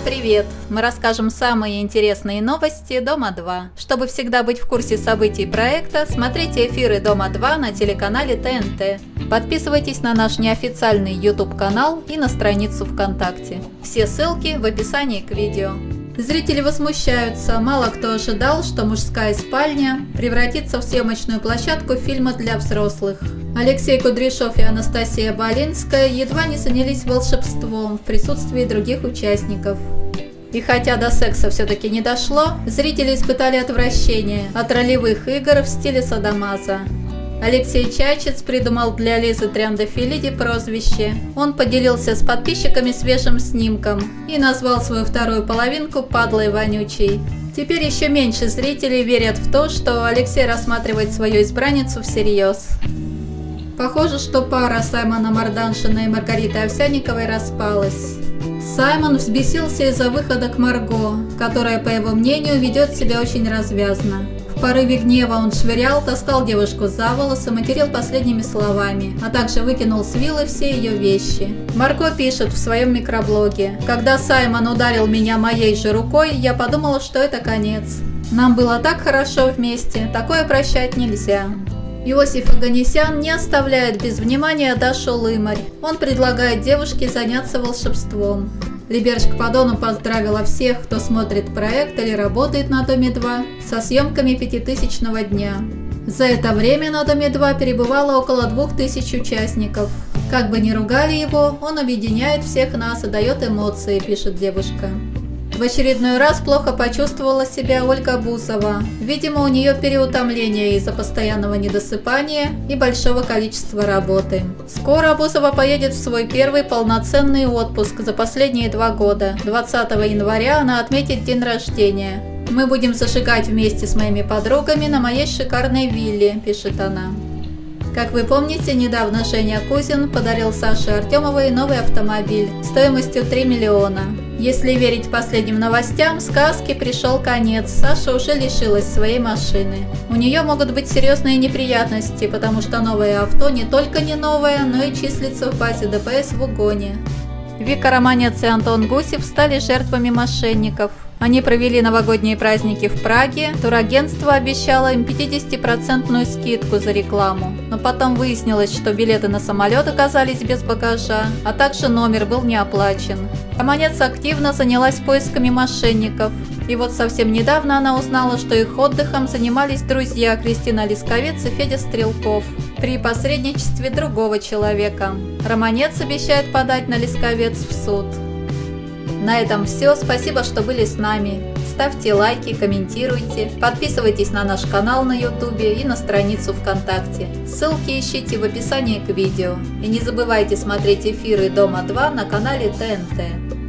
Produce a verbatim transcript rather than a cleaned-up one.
привет! Мы расскажем самые интересные новости Дома два. Чтобы всегда быть в курсе событий проекта, смотрите эфиры Дома два на телеканале Т Н Т. Подписывайтесь на наш неофициальный YouTube канал и на страницу ВКонтакте. Все ссылки в описании к видео. Зрители возмущаются, мало кто ожидал, что мужская спальня превратится в съемочную площадку фильма для взрослых. Алексей Кудряшов и Анастасия Болинская едва не занялись волшебством в присутствии других участников. И хотя до секса все-таки не дошло, зрители испытали отвращение от ролевых игр в стиле садомаза. Алексей Чачец придумал для Лизы Триандафилиди прозвище. Он поделился с подписчиками свежим снимком и назвал свою вторую половинку «Падлой вонючей». Теперь еще меньше зрителей верят в то, что Алексей рассматривает свою избранницу всерьез. Похоже, что пара Саймона Марданшина и Маргариты Овсянниковой распалась. Саймон взбесился из-за выхода к Марго, которая, по его мнению, ведет себя очень развязно. В порыве гнева он швырял, таскал девушку за волосы, материл последними словами, а также выкинул с виллы все ее вещи. Марго пишет в своем микроблоге: «Когда Саймон ударил меня моей же рукой, я подумала, что это конец. Нам было так хорошо вместе, такое прощать нельзя». Иосиф Оганесян не оставляет без внимания Дашу Лымарь. Он предлагает девушке заняться волшебством. Либерж Кпадону поздравила всех, кто смотрит проект или работает на Доме два, со съемками пятитысячного дня. За это время на Доме два перебывало около двух тысяч участников. Как бы ни ругали его, он объединяет всех нас и дает эмоции, пишет девушка. В очередной раз плохо почувствовала себя Ольга Бузова. Видимо, у нее переутомление из-за постоянного недосыпания и большого количества работы. Скоро Бузова поедет в свой первый полноценный отпуск за последние два года. двадцатого января она отметит день рождения. «Мы будем зажигать вместе с моими подругами на моей шикарной вилле», – пишет она. Как вы помните, недавно Женя Кузин подарил Саше Артемовой новый автомобиль стоимостью три миллиона. Если верить последним новостям, сказке пришел конец, Саша уже лишилась своей машины. У нее могут быть серьезные неприятности, потому что новое авто не только не новое, но и числится в базе Д П С в угоне. Вика Романец и Антон Гусев стали жертвами мошенников. Они провели новогодние праздники в Праге, турагентство обещало им пятидесятипроцентную скидку за рекламу, но потом выяснилось, что билеты на самолет оказались без багажа, а также номер был не оплачен. Романец активно занялась поисками мошенников, и вот совсем недавно она узнала, что их отдыхом занимались друзья Кристина Лисковец и Федя Стрелков при посредничестве другого человека. Романец обещает подать на Лисковец в суд. На этом все. Спасибо, что были с нами. Ставьте лайки, комментируйте, подписывайтесь на наш канал на ютубе и на страницу ВКонтакте. Ссылки ищите в описании к видео. И не забывайте смотреть эфиры Дома два на канале Т Н Т.